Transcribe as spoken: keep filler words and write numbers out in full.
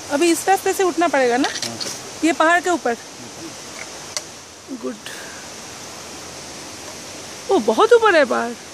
अभी इस रास्ते से उठना पड़ेगा ना? ये पहाड़ के ऊपर। गुड। ओ बहुत ऊपर है पहाड़।